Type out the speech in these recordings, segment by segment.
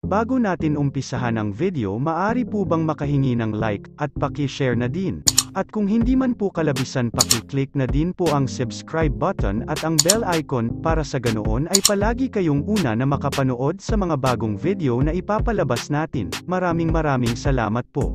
Bago natin umpisahan ang video, maaari po bang makahingi ng like, at paki-share na din? At kung hindi man po kalabisan, paki-click na din po ang subscribe button at ang bell icon, para sa ganoon ay palagi kayong una na makapanood sa mga bagong video na ipapalabas natin. Maraming salamat po.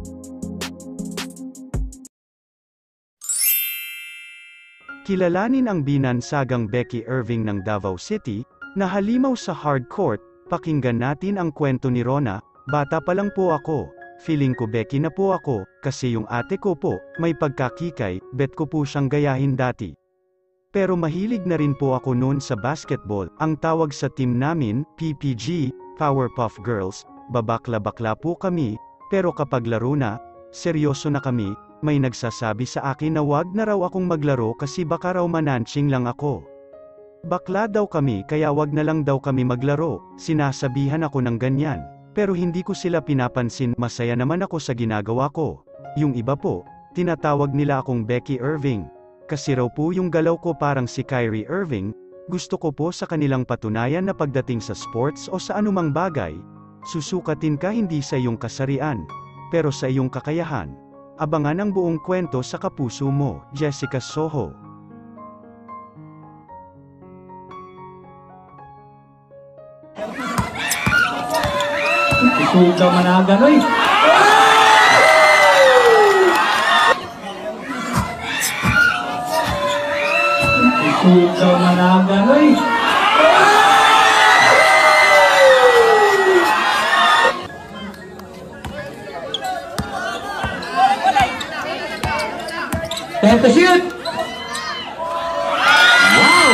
Kilalanin ang binansagang Becky Irving ng Davao City, na halimaw sa hardcourt. Pakinggan natin ang kwento ni Rona. Bata pa lang po ako. Feeling ko Becky na po ako, kasi yung ate ko po, may pagkakikay, bet ko po siyang gayahin dati. Pero mahilig na rin po ako noon sa basketball. Ang tawag sa team namin, PPG, Powerpuff Girls. Babakla-bakla po kami, pero kapag laro na, seryoso na kami. May nagsasabi sa akin na wag na raw akong maglaro kasi baka raw mananching lang ako. Bakla daw kami kaya wag na lang daw kami maglaro, sinasabihan ako ng ganyan. Pero hindi ko sila pinapansin, masaya naman ako sa ginagawa ko. Yung iba po, tinatawag nila akong Becky Irving. Kasi raw po yung galaw ko parang si Kyrie Irving. Gusto ko po sa kanilang patunayan na pagdating sa sports o sa anumang bagay, susukatin ka hindi sa iyong kasarian, pero sa iyong kakayahan. Abangan ang buong kwento sa Kapuso Mo, Jessica Soho. Isuga managan, oy! Isuga managan, oy! Time to shoot! Wow!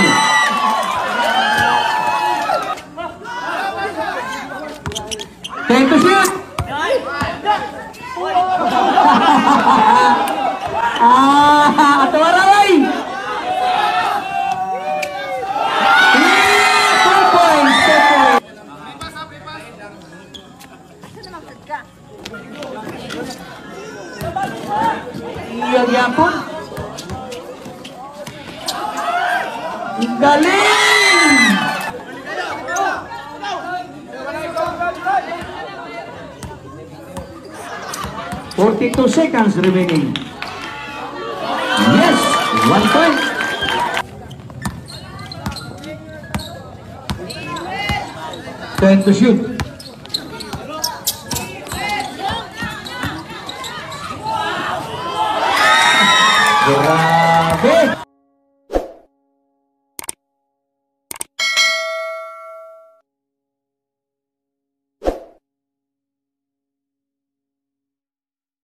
Time to shoot! Ato aray! 2 points! Iya yapon! Galing! "42 seconds remaining." Yes! 1 point! Time to shoot.